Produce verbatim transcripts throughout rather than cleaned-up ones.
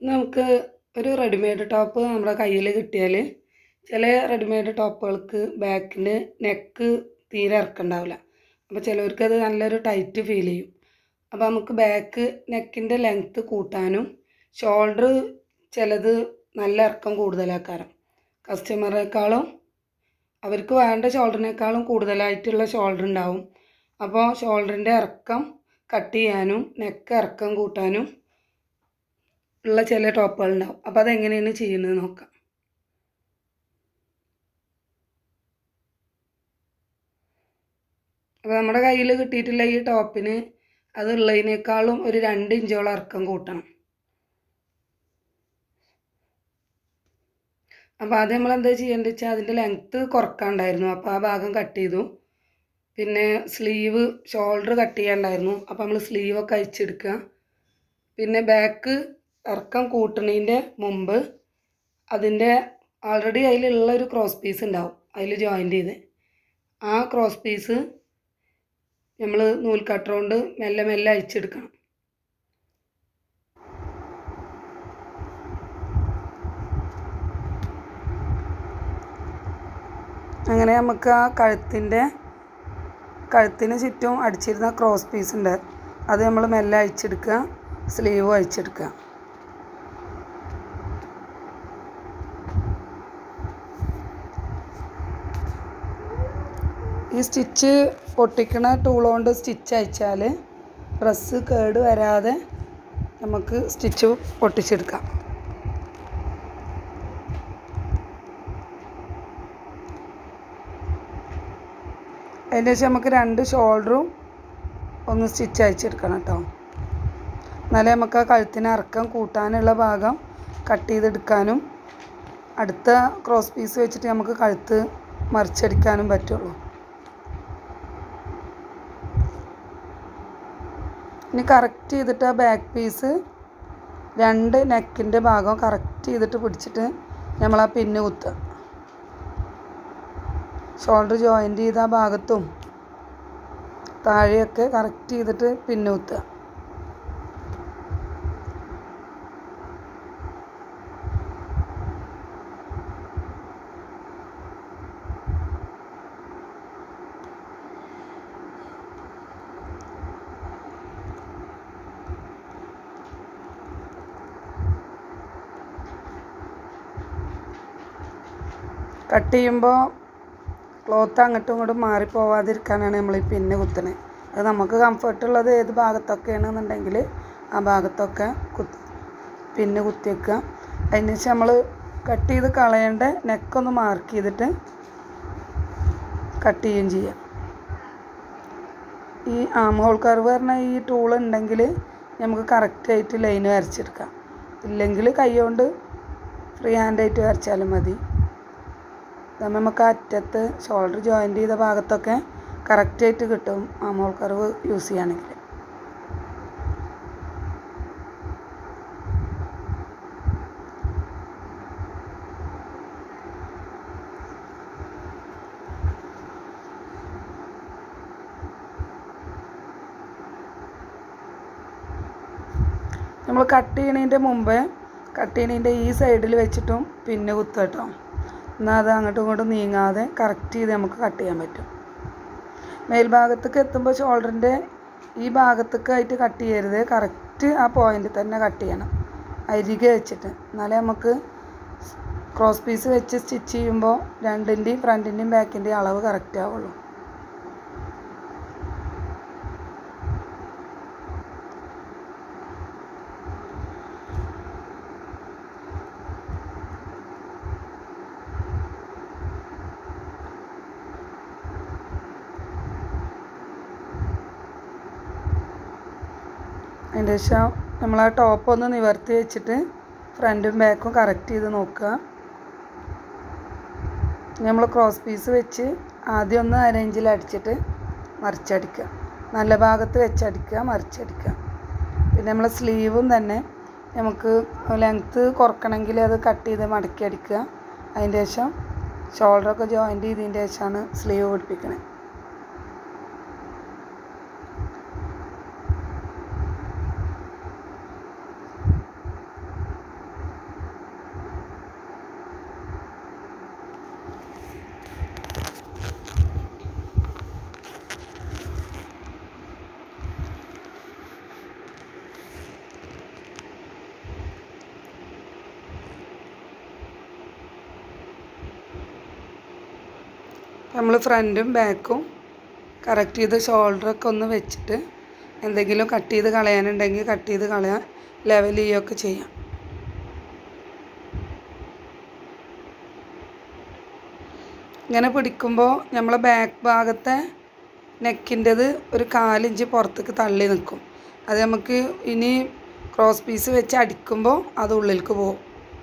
നമുക്ക് ഒരു readymade top നമ്മുടെ കയ്യിൽ കിട്ടിയാൽ ചില റെഡിമെയ്ഡ് ടോപ്പുകൾക്ക് ബാക്കിന് നെക്ക് തീരെ ഇറക്കണ്ടാവില്ല. അപ്പോൾ ചിലവർക്കത് നല്ലൊരു ടൈറ്റ് ഫീൽ ചെയ്യും. അപ്പോൾ നമുക്ക് ബാക്ക് നെക്കിൻ്റെ ലെങ്ത്ത് കൂട്ടാനും ഷോൾഡർ ചിലത് നല്ല ഇറക്കം കൂടുതലാക്കാനും കസ്റ്റമറേക്കാളും അവർക്ക് വേണ്ട ഷോൾഡറിനേക്കാളും കൂടുതലായിട്ടുള്ള ഷോൾഡർ ഉണ്ടാവും. അപ്പോൾ ഷോൾഡറിൻ്റെ ഇറക്കം കട്ട് ചെയ്യാനും നെക്ക് ഇറക്കം കൂട്ടാനും ഉള്ള ചില ടോപ്പുകൾ ഉണ്ടാവും. അപ്പോൾ അതെങ്ങനെയാണ് ചെയ്യുന്നത് നോക്കാം. അപ്പോൾ നമ്മുടെ കയ്യിൽ കിട്ടിയിട്ടുള്ള ഈ ടോപ്പിന് അതുള്ളതിനേക്കാളും ഒരു രണ്ട് ഇഞ്ചോളം ഇറക്കം കൂട്ടണം. അപ്പോൾ ആദ്യം നമ്മൾ എന്താ ചെയ്യേണ്ടത് വെച്ചാൽ അതിൻ്റെ ലെങ്ത്ത് കുറക്കാണ്ടായിരുന്നു. അപ്പോൾ ആ ഭാഗം കട്ട് ചെയ്തു. പിന്നെ സ്ലീവ് ഷോൾഡർ കട്ട് ചെയ്യാണ്ടായിരുന്നു. അപ്പോൾ നമ്മൾ സ്ലീവൊക്കെ അയച്ചെടുക്കുക. പിന്നെ ബാക്ക് ഇറക്കം കൂട്ടുന്നതിൻ്റെ മുമ്പ് അതിൻ്റെ ഓൾറെഡി അതിലുള്ള ഒരു ക്രോസ് പീസ് ഉണ്ടാവും, അതിൽ ജോയിൻ്റ് ചെയ്ത് ആ ക്രോസ് പീസ് നമ്മൾ നൂൽ കട്ടർ കൊണ്ട് മെല്ലെ മെല്ലെ അയച്ചെടുക്കണം. അങ്ങനെ നമുക്ക് ആ കഴുത്തിൻ്റെ കഴുത്തിന് ചുറ്റും അടിച്ചിരുന്ന ക്രോസ് പീസ് ഉണ്ട്, അത് നമ്മൾ മെല്ലെ അയച്ചെടുക്കുക. സ്ലീവ് അയച്ചെടുക്കുക. ഈ സ്റ്റിച്ച് പൊട്ടിക്കണ ടൂൾ കൊണ്ട് സ്റ്റിച്ച് അയച്ചാൽ ഡ്രസ്സ് കേട് വരാതെ നമുക്ക് സ്റ്റിച്ച് പൊട്ടിച്ചെടുക്കാം. അതിന് ശേഷം നമുക്ക് രണ്ട് ഷോൾഡറും ഒന്ന് സ്റ്റിച്ച് അയച്ചെടുക്കണം കേട്ടോ. എന്നാലേ നമുക്ക് ആ കഴുത്തിന് ഇറക്കം കൂട്ടാനുള്ള ഭാഗം കട്ട് ചെയ്തെടുക്കാനും അടുത്ത ക്രോസ് പീസ് വെച്ചിട്ട് നമുക്ക് കഴുത്ത് മറിച്ചടിക്കാനും പറ്റുള്ളൂ. ഇനി കറക്റ്റ് ചെയ്തിട്ട് ആ ബാക്ക് പീസ് രണ്ട് നെക്കിൻ്റെ ഭാഗം കറക്റ്റ് ചെയ്തിട്ട് പിടിച്ചിട്ട് നമ്മൾ ആ പിന്ന് കുത്തുക. ഷോൾഡർ ജോയിൻ്റ് ചെയ്ത ആ ഭാഗത്തും താഴെയൊക്കെ കറക്റ്റ് ചെയ്തിട്ട് പിന്ന് കുത്തുക. കട്ട് ചെയ്യുമ്പോൾ ക്ലോത്ത് അങ്ങോട്ടും ഇങ്ങോട്ടും മാറിപ്പോവാതിരിക്കാനാണ് നമ്മൾ ഈ പിന്ന് കുത്തുന്നത്. അത് നമുക്ക് കംഫർട്ടുള്ളത് ഏത് ഭാഗത്തൊക്കെയാണെന്നുണ്ടെങ്കിൽ ആ ഭാഗത്തൊക്കെ കുത്ത് പിന്ന് കുത്തി വെക്കുക. അതിന് ശേഷം നമ്മൾ കട്ട് ചെയ്ത് കളയേണ്ട നെക്കൊന്ന് മാർക്ക് ചെയ്തിട്ട് കട്ട് ചെയ്യുകയും ചെയ്യാം. ഈ ആം ഹോൾ കർവ് പറഞ്ഞ ഈ ടൂൾ ഉണ്ടെങ്കിൽ നമുക്ക് കറക്റ്റായിട്ട് ലൈന് വരച്ചെടുക്കാം. ഇല്ലെങ്കിൽ കൈ കൊണ്ട് ഫ്രീ ഹാൻഡായിട്ട് വരച്ചാലും മതി. നമുക്ക് അറ്റത്ത് ഷോൾഡർ ജോയിൻ്റ് ചെയ്ത ഭാഗത്തൊക്കെ കറക്റ്റായിട്ട് കിട്ടും ആം ഹോൾ കർവ് യൂസ് ചെയ്യുകയാണെങ്കിൽ. നമ്മൾ കട്ട് ചെയ്യണതിൻ്റെ മുമ്പ് കട്ട് ചെയ്യണതിൻ്റെ ഈ സൈഡിൽ വെച്ചിട്ടും പിന്നെ കുത്തുക കേട്ടോ. എന്നാൽ അത് അങ്ങോട്ടും ഇങ്ങോട്ടും നീങ്ങാതെ കറക്റ്റ് ചെയ്ത് നമുക്ക് കട്ട് ചെയ്യാൻ പറ്റും. മേൽഭാഗത്തേക്ക് എത്തുമ്പോൾ ഷോൾഡറിൻ്റെ ഈ ഭാഗത്തേക്കായിട്ട് കട്ട് ചെയ്യരുത്, കറക്റ്റ് ആ പോയിൻ്റിൽ തന്നെ കട്ട് ചെയ്യണം അരികെ വെച്ചിട്ട്. എന്നാലേ നമുക്ക് ക്രോസ് പീസ് വെച്ച് സ്റ്റിച്ച് ചെയ്യുമ്പോൾ രണ്ടിൻ്റെയും ഫ്രണ്ടിൻ്റെയും ബാക്കിൻ്റെയും അളവ് കറക്റ്റ് ആവുള്ളൂ. അതിൻ്റെ ശേഷം നമ്മൾ ആ ടോപ്പ് ഒന്ന് നിവർത്തി വെച്ചിട്ട് ഫ്രണ്ടും ബാക്കും കറക്റ്റ് ചെയ്ത് നോക്കുക. നമ്മൾ ക്രോസ് പീസ് വെച്ച് ആദ്യം ഒന്ന് അരയിഞ്ചിൽ അടിച്ചിട്ട് മറിച്ചടിക്കുക. നല്ല ഭാഗത്ത് വെച്ചടിക്കുക, മറിച്ചടിക്കുക. പിന്നെ നമ്മൾ സ്ലീവും തന്നെ നമുക്ക് ലെങ്ത്ത് കുറക്കണമെങ്കിൽ അത് കട്ട് ചെയ്ത് മടക്കി അടിക്കുക. അതിൻ്റെ ശേഷം ഷോൾഡറൊക്കെ ജോയിൻ്റ് ചെയ്തതിൻ്റെ ശേഷമാണ് സ്ലീവ് പിടിപ്പിക്കുന്നത്. നമ്മൾ ഫ്രണ്ടും ബാക്കും കറക്റ്റ് ചെയ്ത് ഷോൾഡറൊക്കെ ഒന്ന് വെച്ചിട്ട് എന്തെങ്കിലും കട്ട് ചെയ്ത് കളയാനുണ്ടെങ്കിൽ കട്ട് ചെയ്ത് കളയാൻ ലെവൽ ചെയ്യുകയൊക്കെ ചെയ്യാം. ഇങ്ങനെ പിടിക്കുമ്പോൾ നമ്മളെ ബാക്ക് ഭാഗത്തെ നെക്കിൻ്റെത് ഒരു കാലിഞ്ച് പുറത്തേക്ക് തള്ളി നിൽക്കും. അത് നമുക്ക് ഇനി ക്രോസ് പീസ് വെച്ച് അടിക്കുമ്പോൾ അത് ഉള്ളിലേക്ക് പോകും.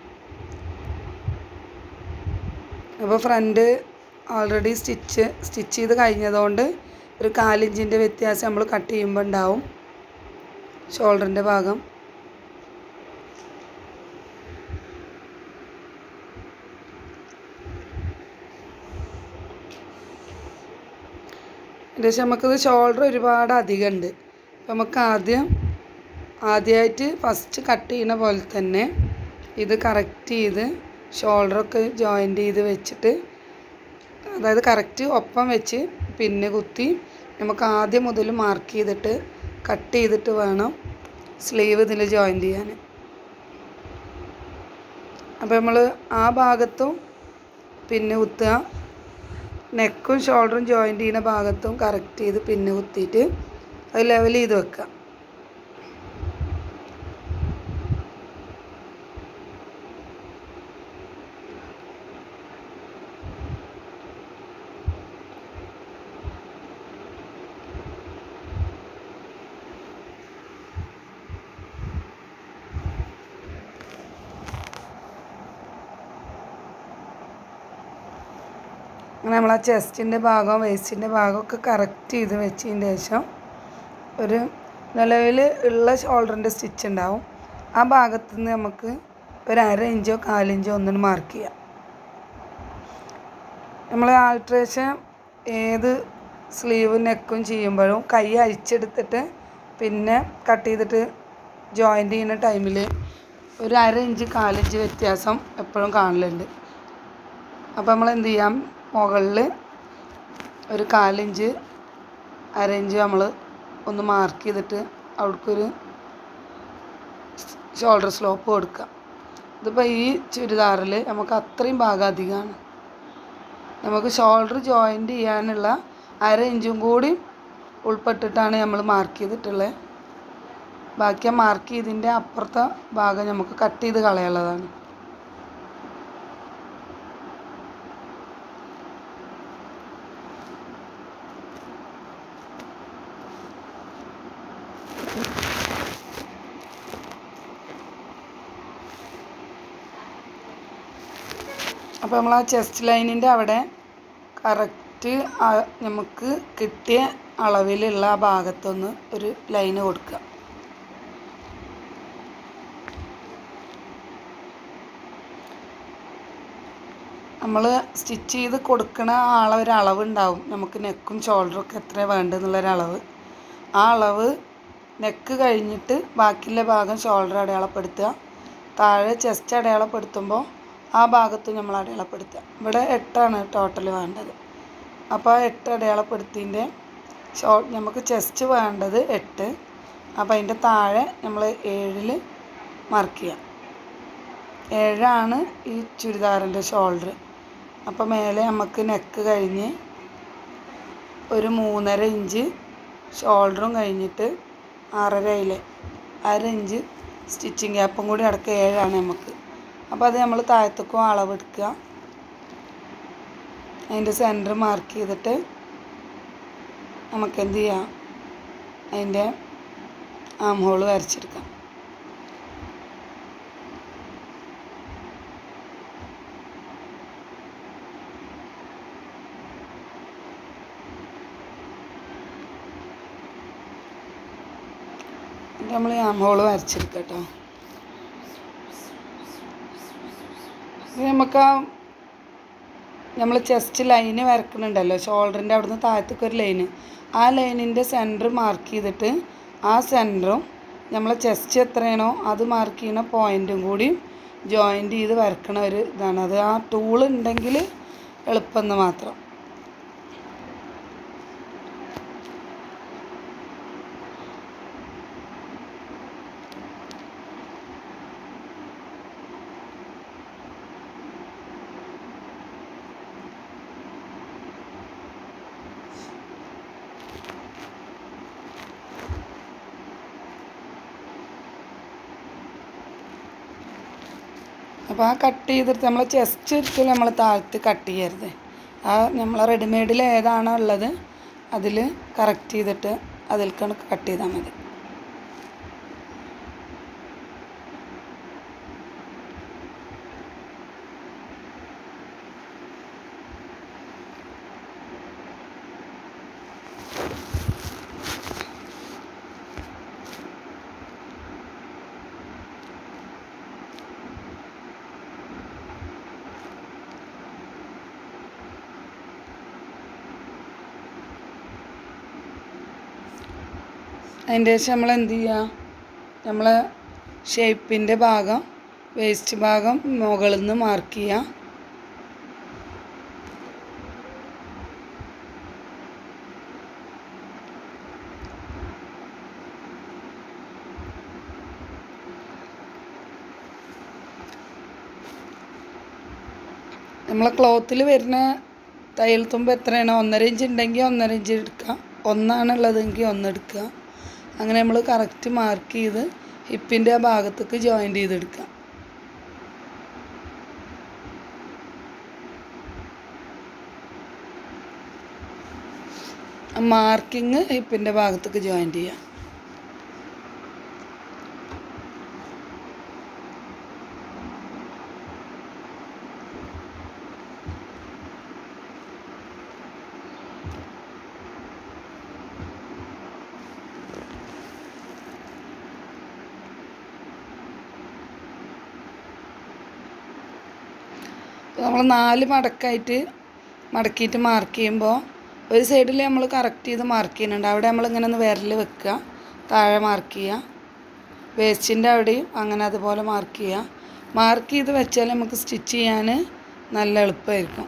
അപ്പോൾ ഫ്രണ്ട് ഓൾറെഡി സ്റ്റിച്ച് സ്റ്റിച്ച് ചെയ്ത് കഴിഞ്ഞതുകൊണ്ട് ഒരു കാലിഞ്ചിൻ്റെ വ്യത്യാസം നമ്മൾ കട്ട് ചെയ്യുമ്പോൾ ഉണ്ടാവും ഷോൾഡറിൻ്റെ ഭാഗം. ഏകദേശം നമുക്കിത് ഷോൾഡർ ഒരുപാട് അധികം ഉണ്ട്. അപ്പോൾ നമുക്ക് ആദ്യം ആദ്യമായിട്ട് ഫസ്റ്റ് കട്ട് ചെയ്യുന്ന പോലെ തന്നെ ഇത് കറക്റ്റ് ചെയ്ത് ഷോൾഡറൊക്കെ ജോയിൻ്റ് ചെയ്ത് വെച്ചിട്ട്, അതായത് കറക്റ്റ് ഒപ്പം വെച്ച് പിന്നെ കുത്തി നമുക്ക് ആദ്യം മുതൽ മാർക്ക് ചെയ്തിട്ട് കട്ട് ചെയ്തിട്ട് വേണം സ്ലീവ് ഇതിൽ ജോയിൻ്റ് ചെയ്യാൻ. അപ്പോൾ നമ്മൾ ആ ഭാഗത്തും പിന്നെ കുത്തുക, നെക്കും ഷോൾഡറും ജോയിൻ്റ് ചെയ്യുന്ന ഭാഗത്തും കറക്റ്റ് ചെയ്ത് പിന്നെ കുത്തിയിട്ട് അത് ലെവൽ ചെയ്ത് വെക്കുക. അങ്ങനെ നമ്മൾ ആ ചെസ്റ്റിൻ്റെ ഭാഗവും വേസ്റ്റിൻ്റെ ഭാഗമൊക്കെ കറക്റ്റ് ചെയ്ത് വെച്ചതിന് ശേഷം ഒരു നിലവിൽ ഉള്ള ഷോൾഡറിൻ്റെ സ്റ്റിച്ച് ഉണ്ടാവും. ആ ഭാഗത്തു നിന്ന് നമുക്ക് ഒരു അര ഇഞ്ചോ കാലിഞ്ചോ ഒന്നിന് മാർക്ക് ചെയ്യാം. നമ്മൾ ആൾട്രേഷൻ ഏത് സ്ലീവ് നെക്കും ചെയ്യുമ്പോഴും കൈ അഴിച്ചെടുത്തിട്ട് പിന്നെ കട്ട് ചെയ്തിട്ട് ജോയിൻ്റ് ചെയ്യുന്ന ടൈമിൽ ഒരു അര ഇഞ്ച് കാലിഞ്ച് വ്യത്യാസം എപ്പോഴും കാണലുണ്ട്. അപ്പോൾ നമ്മൾ എന്ത് ചെയ്യാം, മുകളിൽ ഒരു കാലിഞ്ച് അര ഇഞ്ച് നമ്മൾ ഒന്ന് മാർക്ക് ചെയ്തിട്ട് അവിടേക്കൊരു ഷോൾഡർ സ്ലോപ്പ് കൊടുക്കുക. ഇതിപ്പോൾ ഈ ചുരിദാറിൽ നമുക്ക് അത്രയും ഭാഗം അധികമാണ്. നമുക്ക് ഷോൾഡർ ജോയിൻ്റ് ചെയ്യാനുള്ള അര ഇഞ്ചും കൂടി ഉൾപ്പെട്ടിട്ടാണ് നമ്മൾ മാർക്ക് ചെയ്തിട്ടുള്ളത്. ബാക്കി ആ മാർക്ക് ചെയ്തതിൻ്റെ അപ്പുറത്തെ ഭാഗം നമുക്ക് കട്ട് ചെയ്ത് കളയാനുള്ളതാണ്. അപ്പോൾ നമ്മൾ ആ ചെസ്റ്റ് ലൈനിൻ്റെ അവിടെ കറക്റ്റ് നമുക്ക് കിട്ടിയ അളവിലുള്ള ആ ഭാഗത്തൊന്ന് ഒരു ലൈന് കൊടുക്കുക. നമ്മൾ സ്റ്റിച്ച് ചെയ്ത് കൊടുക്കുന്ന ആളെ ഒരു അളവുണ്ടാവും, നമുക്ക് നെക്കും ഷോൾഡറൊക്കെ എത്ര വേണ്ടതെന്നുള്ളൊരളവ്. ആ അളവ് നെക്ക് കഴിഞ്ഞിട്ട് ബാക്കിയുള്ള ഭാഗം ഷോൾഡർ അടയാളപ്പെടുത്തുക. താഴെ ചെസ്റ്റ് അടയാളപ്പെടുത്തുമ്പോൾ ആ ഭാഗത്ത് നമ്മൾ അടയാളപ്പെടുത്തുക. ഇവിടെ എട്ടാണ് ടോട്ടൽ വേണ്ടത്. അപ്പോൾ ആ എട്ട് അടയാളപ്പെടുത്തിൻ്റെ ഷോ നമുക്ക് ചെസ്റ്റ് വേണ്ടത് എട്ട്. അപ്പോൾ അതിൻ്റെ താഴെ നമ്മൾ ഏഴിൽ മാർക്ക് ചെയ്യാം. ഏഴാണ് ഈ ചുരിദാറിൻ്റെ ഷോൾഡർ. അപ്പോൾ മേലെ നമുക്ക് നെക്ക് കഴിഞ്ഞ് ഒരു മൂന്നര ഇഞ്ച് ഷോൾഡറും കഴിഞ്ഞിട്ട് ആറരയിലെ അര ഇഞ്ച് സ്റ്റിച്ചിങ് ഗ്യാപ്പും കൂടി അടക്കം ഏഴാണ് നമുക്ക്. അപ്പോൾ അത് നമ്മൾ താഴത്തേക്കും അളവെടുക്കുക. അതിൻ്റെ സെൻറ്റർ മാർക്ക് ചെയ്തിട്ട് നമുക്ക് എന്ത് ചെയ്യാം, അതിൻ്റെ ആം ഹോൾ വരച്ചെടുക്കാം. നമ്മൾ ആം ഹോൾ വരച്ചെടുക്കാം കേട്ടോ. നമുക്ക് ആ നമ്മൾ ചെസ്റ്റ് ലൈന് വരക്കുന്നുണ്ടല്ലോ, ഷോൾഡറിൻ്റെ അവിടുന്ന് താഴത്തേക്ക് ഒരു ലൈന്, ആ ലൈനിൻ്റെ സെൻറ്റർ മാർക്ക് ചെയ്തിട്ട് ആ സെൻറ്ററും നമ്മളെ ചെസ്റ്റ് എത്രയാണോ അത് മാർക്ക് ചെയ്യുന്ന പോയിൻറ്റും കൂടി ജോയിൻ്റ് ചെയ്ത് വരക്കണ ഒരു ഇതാണ്. അത് ആ ടൂൾ ഉണ്ടെങ്കിൽ എളുപ്പമെന്ന് മാത്രം. അപ്പോൾ ആ കട്ട് ചെയ്തിട്ട് നമ്മൾ ചെസ്റ്റ് ഒരിക്കലും നമ്മൾ താഴ്ത്തി കട്ട് ചെയ്യരുത്. ആ നമ്മൾ റെഡിമെയ്ഡിൽ ഏതാണോ ഉള്ളത് അതിൽ കറക്റ്റ് ചെയ്തിട്ട് അതിൽ കണക്ക് കട്ട് ചെയ്താൽ മതി. അതിൻ്റെ ശേഷം നമ്മൾ എന്ത് ചെയ്യുക, നമ്മൾ ഷേപ്പിൻ്റെ ഭാഗം വേസ്റ്റ് ഭാഗം മുകളിൽ നിന്ന് മാർക്ക് ചെയ്യുക. നമ്മളെ ക്ലോത്തിൽ വരുന്ന തയ്യൽ തുമ്പ് എത്രയാണോ, ഒന്നര ഇഞ്ച് ഉണ്ടെങ്കിൽ ഒന്നര ഇഞ്ച് എടുക്കുക, ഒന്നാണുള്ളതെങ്കിൽ ഒന്നെടുക്കുക. അങ്ങനെ നമ്മൾ കറക്റ്റ് മാർക്ക് ചെയ്ത് ഹിപ്പിൻ്റെ ആ ഭാഗത്തേക്ക് ജോയിൻ്റ് ചെയ്തെടുക്കുക. മാർക്കിങ് ഹിപ്പിൻ്റെ ഭാഗത്തേക്ക് ജോയിൻ്റ് ചെയ്യുക. നമ്മൾ നാല് മടക്കായിട്ട് മടക്കിയിട്ട് മാർക്ക് ചെയ്യുമ്പോൾ ഒരു സൈഡിൽ നമ്മൾ കറക്റ്റ് ചെയ്ത് മാർക്ക് ചെയ്യുന്നുണ്ട്, അവിടെ നമ്മളിങ്ങനെ ഒന്ന് വിരൽ വെക്കുക, താഴെ മാർക്ക് ചെയ്യുക. വേസ്റ്റിൻ്റെ അവിടെയും അങ്ങനെ അതുപോലെ മാർക്ക് ചെയ്യുക. മാർക്ക് ചെയ്ത് വെച്ചാൽ നമുക്ക് സ്റ്റിച്ച് ചെയ്യാൻ നല്ല എളുപ്പമായിരിക്കും.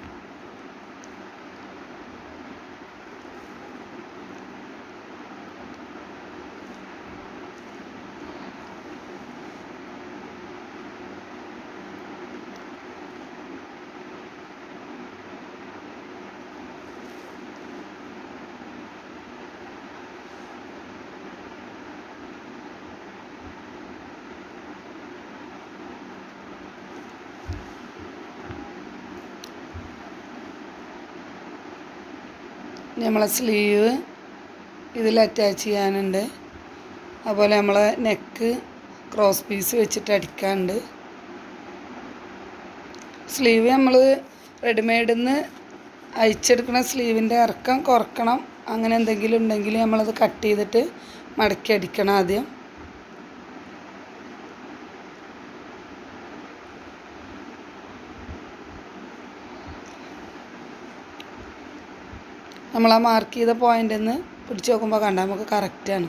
നമ്മളെ സ്ലീവ് ഇതിൽ അറ്റാച്ച് ചെയ്യാനുണ്ട്. അതുപോലെ നമ്മളെ നെക്ക് ക്രോസ് പീസ് വെച്ചിട്ട് അടിക്കാനുണ്ട്. സ്ലീവ് നമ്മൾ റെഡിമെയ്ഡിൽ നിന്ന് അയച്ചെടുക്കുന്ന സ്ലീവിൻ്റെ ഇറക്കം കുറക്കണം. അങ്ങനെ എന്തെങ്കിലും ഉണ്ടെങ്കിൽ നമ്മളത് കട്ട് ചെയ്തിട്ട് മടക്കി അടിക്കണം ആദ്യം. നമ്മൾ ആ മാർക്ക് ചെയ്ത പോയിൻ്റിൽ നിന്ന് പിടിച്ച് നോക്കുമ്പോൾ കണ്ട നമുക്ക് കറക്റ്റാണ്.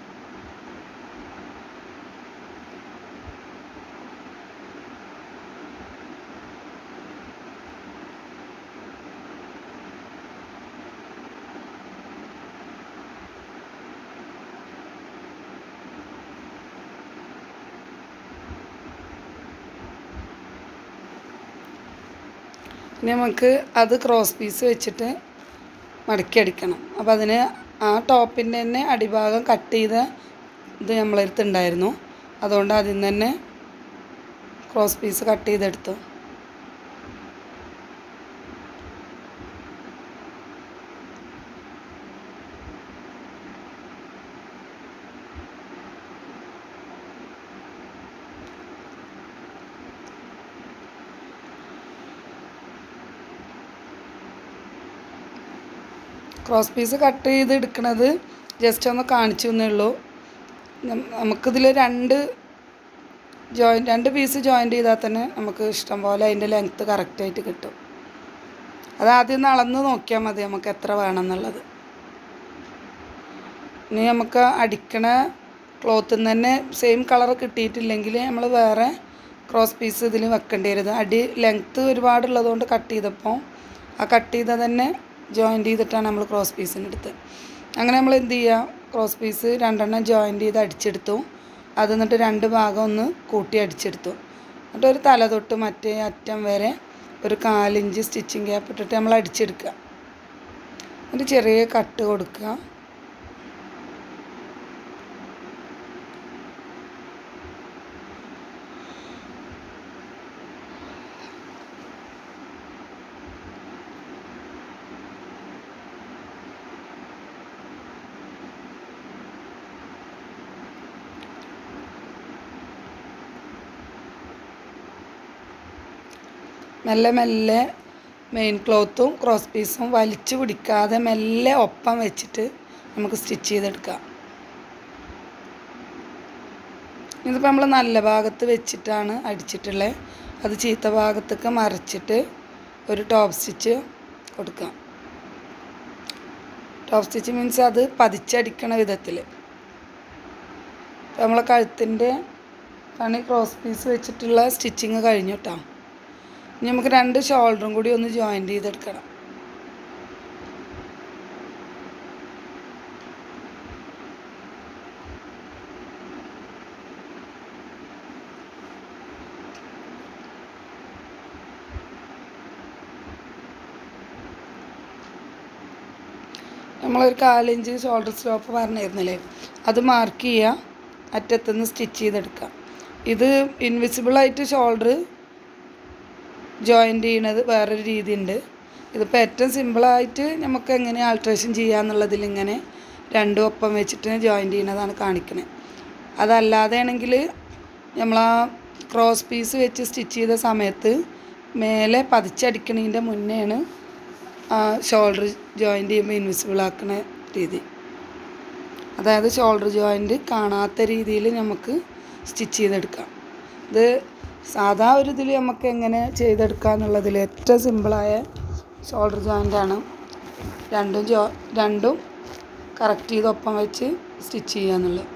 ഇനി നമുക്ക് അത് ക്രോസ് പീസ് വെച്ചിട്ട് മടക്കി അടിക്കണം. അപ്പോൾ അതിന് ആ ടോപ്പിൻ്റെ തന്നെ അടിഭാഗം കട്ട് ചെയ്ത ഇത് നമ്മളടുത്ത് ഉണ്ടായിരുന്നു, അതുകൊണ്ട് അതിൽ നിന്ന് തന്നെ ക്രോസ് പീസ് കട്ട് ചെയ്തെടുത്തു. ക്രോസ് പീസ് കട്ട് ചെയ്ത് എടുക്കുന്നത് ജസ്റ്റ് ഒന്ന് കാണിച്ചു എന്നേ ഉള്ളൂ. നമുക്കിതിൽ രണ്ട് ജോയിൻ രണ്ട് പീസ് ജോയിൻ്റ് ചെയ്താൽ തന്നെ നമുക്ക് ഇഷ്ടം പോലെ അതിൻ്റെ ലെങ്ത്ത് കറക്റ്റായിട്ട് കിട്ടും. അത് ആദ്യം ഒന്ന് അളന്ന് നോക്കിയാൽ മതി നമുക്ക് എത്ര വേണം എന്നുള്ളത്. ഇനി നമുക്ക് അടിക്കണ ക്ലോത്തിൽ നിന്ന് തന്നെ സെയിം കളർ കിട്ടിയിട്ടില്ലെങ്കിൽ നമ്മൾ വേറെ ക്രോസ് പീസ് ഇതിൽ വെക്കേണ്ടി വരുത്. അടി ലെങ്ത്ത് ഒരുപാടുള്ളതുകൊണ്ട് കട്ട് ചെയ്തപ്പോൾ ആ കട്ട് ചെയ്താൽ തന്നെ ജോയിൻ്റ് ചെയ്തിട്ടാണ് നമ്മൾ ക്രോസ് പീസിന് എടുത്തത്. അങ്ങനെ നമ്മൾ എന്ത് ചെയ്യുക, ക്രോസ് പീസ് രണ്ടെണ്ണം ജോയിൻ്റ് ചെയ്ത് അടിച്ചെടുത്തു. അത് എന്നിട്ട് രണ്ട് ഭാഗം ഒന്ന് കൂട്ടി അടിച്ചെടുത്തു. എന്നിട്ട് ഒരു തല തൊട്ട് മറ്റേ അറ്റം വരെ ഒരു കാലിഞ്ച് സ്റ്റിച്ചിങ് ഗ്യാപ്പ് ഇട്ടിട്ട് നമ്മൾ അടിച്ചെടുക്കുക. എന്നിട്ട് ചെറിയ കട്ട് കൊടുക്കുക. മെല്ലെ മെല്ലെ മെയിൻ ക്ലോത്തും ക്രോസ് പീസും വലിച്ചു പിടിക്കാതെ മെല്ലെ ഒപ്പം വെച്ചിട്ട് നമുക്ക് സ്റ്റിച്ച് ചെയ്തെടുക്കാം. ഇതിപ്പോൾ നമ്മൾ നല്ല ഭാഗത്ത് വെച്ചിട്ടാണ് അടിച്ചിട്ടുള്ളത്. അത് ചീത്ത ഭാഗത്തേക്ക് മറിച്ചിട്ട് ഒരു ടോപ്പ് സ്റ്റിച്ച് കൊടുക്കാം. ടോപ്പ് സ്റ്റിച്ച് മീൻസ് അത് പതിച്ചടിക്കണ വിധത്തിൽ. നമ്മളെ കഴുത്തിൻ്റെ പണി ക്രോസ് പീസ് വെച്ചിട്ടുള്ള സ്റ്റിച്ചിങ് കഴിഞ്ഞു കേട്ടോ. ഇനി നമുക്ക് രണ്ട് ഷോൾഡറും കൂടി ഒന്ന് ജോയിൻ്റ് ചെയ്തെടുക്കണം. നമ്മളൊരു കാലിഞ്ച് ഷോൾഡർ സ്ലോപ്പ് പറഞ്ഞിരുന്നില്ലേ, അത് മാർക്ക് ചെയ്യുക, അറ്റത്തുനിന്ന് സ്റ്റിച്ച് ചെയ്തെടുക്കുക. ഇത് ഇൻവിസിബിളായിട്ട് ഷോൾഡർ ജോയിൻ്റ് ചെയ്യണത് വേറൊരു രീതിയുണ്ട്. ഇതിപ്പോൾ ഏറ്റവും സിമ്പിളായിട്ട് നമുക്ക് എങ്ങനെ ആൾട്രേഷൻ ചെയ്യാമെന്നുള്ളതിൽ ഇങ്ങനെ രണ്ടും ഒപ്പം വെച്ചിട്ട് ജോയിൻ്റ് ചെയ്യുന്നതാണ് കാണിക്കുന്നത്. അതല്ലാതെ ആണെങ്കിൽ നമ്മൾ ആ ക്രോസ് പീസ് വെച്ച് സ്റ്റിച്ച് ചെയ്ത സമയത്ത് മേലെ പതിച്ചടിക്കണതിൻ്റെ മുന്നെയാണ് ഷോൾഡർ ജോയിൻ്റ് ചെയ്യുമ്പോൾ ഇൻവിസിബിൾ ആക്കുന്ന രീതി. അതായത് ഷോൾഡർ ജോയിൻ്റ് കാണാത്ത രീതിയിൽ നമുക്ക് സ്റ്റിച്ച് ചെയ്തെടുക്കാം. ഇത് സാധാ ഒരു ഇതിൽ നമുക്ക് എങ്ങനെ ചെയ്തെടുക്കുക എന്നുള്ളതിൽ ഏറ്റവും സിമ്പിളായ ഷോൾഡർ ജോയിൻ്റാണ്. രണ്ടും ജോ രണ്ടും കറക്റ്റ് ചെയ്ത് ഒപ്പം വെച്ച് സ്റ്റിച്ച് ചെയ്യുക എന്നുള്ളത്.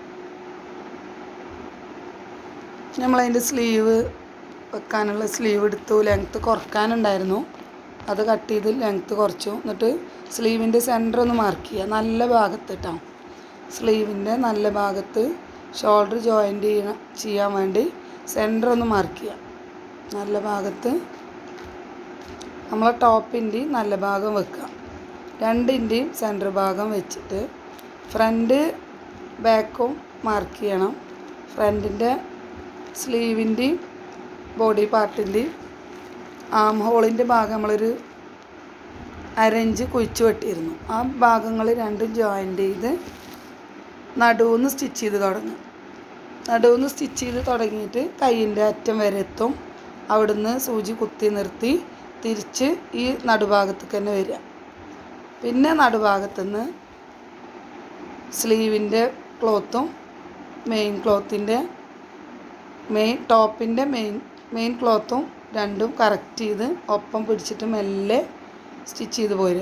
നമ്മളതിൻ്റെ സ്ലീവ് വെക്കാനുള്ള സ്ലീവ് എടുത്തു. ലെങ്ത്ത് കുറക്കാനുണ്ടായിരുന്നു, അത് കട്ട് ചെയ്ത് ലെങ്ത്ത് കുറച്ചു. എന്നിട്ട് സ്ലീവിൻ്റെ സെൻറ്റർ ഒന്ന് മാർക്ക് ചെയ്യുക, നല്ല ഭാഗത്ത് കേട്ടോ. സ്ലീവിൻ്റെ നല്ല ഭാഗത്ത് ഷോൾഡർ ജോയിൻ്റ് ചെയ്യണം ചെയ്യാൻ വേണ്ടി സെൻറ്റർ ഒന്ന് മാർക്ക് ചെയ്യുക. നല്ല ഭാഗത്ത് നമ്മളെ ടോപ്പിൻ്റെയും നല്ല ഭാഗം വെക്കുക. രണ്ടിൻ്റെയും സെൻറ്റർ ഭാഗം വെച്ചിട്ട് ഫ്രണ്ട് ബാക്കും മാർക്ക് ചെയ്യണം. ഫ്രണ്ടിൻ്റെ സ്ലീവിൻ്റെയും ബോഡി പാർട്ടിൻ്റെയും ആം ഹോളിൻ്റെ ഭാഗം നമ്മളൊരു അരഞ്ച് കുഴിച്ച് വെട്ടിയിരുന്നു. ആ ഭാഗങ്ങൾ രണ്ടും ജോയിൻ്റ് ചെയ്ത് നടുവിന്ന് സ്റ്റിച്ച് ചെയ്ത് തുടങ്ങും. നടുവിന്ന് സ്റ്റിച്ച് ചെയ്ത് തുടങ്ങിയിട്ട് കൈയിൻ്റെ അറ്റം വരെ എത്തും. അവിടുന്ന് സൂചി കുത്തി നിർത്തി തിരിച്ച് ഈ നടുഭാഗത്തേക്ക് തന്നെ വരിക. പിന്നെ നടുഭാഗത്തുനിന്ന് സ്ലീവിൻ്റെ ക്ലോത്തും മെയിൻ ക്ലോത്തിൻ്റെ മെയിൻ ടോപ്പിൻ്റെ മെയിൻ മെയിൻ ക്ലോത്തും രണ്ടും കറക്റ്റ് ചെയ്ത് ഒപ്പം പിടിച്ചിട്ട് മെല്ലെ സ്റ്റിച്ച് ചെയ്ത് പോരുക.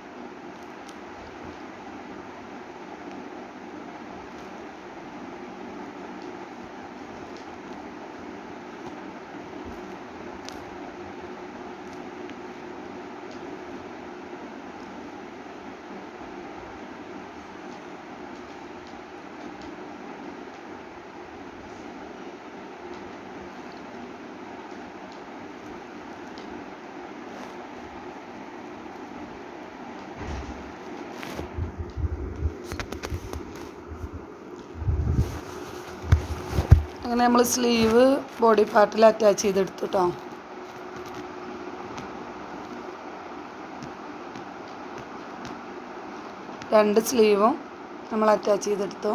അങ്ങനെ നമ്മൾ സ്ലീവ് ബോഡി പാർട്ടിൽ അറ്റാച്ച് ചെയ്തെടുത്തു കേട്ടോ. രണ്ട് സ്ലീവും നമ്മൾ അറ്റാച്ച് ചെയ്തെടുത്തു.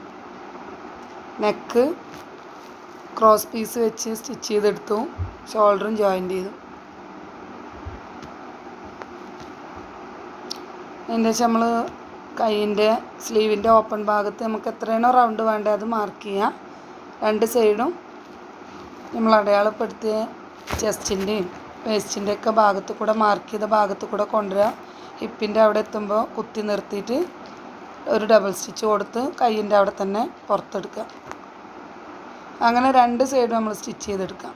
നെക്ക് ക്രോസ് പീസ് വെച്ച് സ്റ്റിച്ച് ചെയ്തെടുത്തു. ഷോൾഡറും ജോയിൻ്റ് ചെയ്തു. അതിൻ്റെ ശേഷം നമ്മൾ കൈയിൻ്റെ സ്ലീവിൻ്റെ ഓപ്പൺ ഭാഗത്ത് നമുക്ക് എത്രയാണോ റൗണ്ട് വേണ്ടത് അത് മാർക്ക് ചെയ്യുക. രണ്ട് സൈഡും നമ്മൾ അടയാളപ്പെടുത്തിയ ചെസ്റ്റിൻ്റെയും വേസ്റ്റിൻ്റെ ഒക്കെ ഭാഗത്ത് കൂടെ മാർക്ക് ചെയ്ത ഭാഗത്ത് കൂടെ കൊണ്ടുവരിക. ഹിപ്പിൻ്റെ അവിടെ എത്തുമ്പോൾ കുത്തി നിർത്തിയിട്ട് ഒരു ഡബിൾ സ്റ്റിച്ച് കൊടുത്ത് കൈയിൻ്റെ അവിടെ തന്നെ പുറത്തെടുക്കുക. അങ്ങനെ രണ്ട് സൈഡും നമ്മൾ സ്റ്റിച്ച് ചെയ്തെടുക്കാം.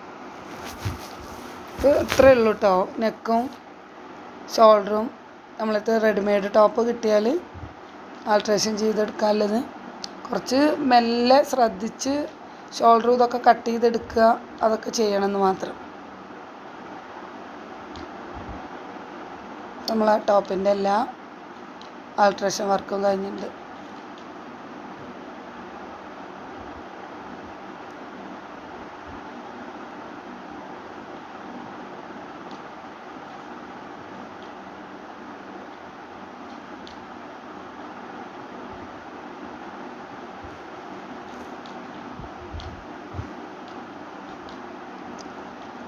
ഇത്രയേ ഉള്ളൂ കേട്ടോ. നെക്കും ഷോൾഡറും നമ്മളത്തെ റെഡിമെയ്ഡ് ടോപ്പ് കിട്ടിയാൽ ആൾട്രേഷൻ ചെയ്തെടുക്കാനുള്ളത്. കുറച്ച് മെല്ലെ ശ്രദ്ധിച്ച് ഷോൾഡറും ഇതൊക്കെ കട്ട് ചെയ്തെടുക്കുക, അതൊക്കെ ചെയ്യണമെന്ന് മാത്രം. നമ്മൾ ആ ടോപ്പിൻ്റെ എല്ലാ ആൾട്രേഷൻ വർക്കും കഴിഞ്ഞിട്ടുണ്ട്.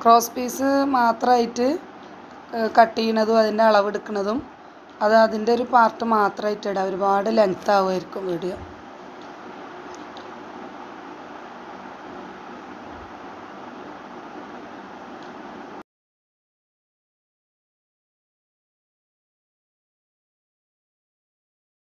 ക്രോസ് പീസ് മാത്രമായിട്ട് കട്ട് ചെയ്യണതും അതിൻ്റെ അളവെടുക്കുന്നതും അത് അതിൻ്റെ ഒരു പാർട്ട് മാത്രമായിട്ട് ഇടാം. ഒരുപാട് ലെങ്ത് ആവുമായിരിക്കും വീഡിയോ.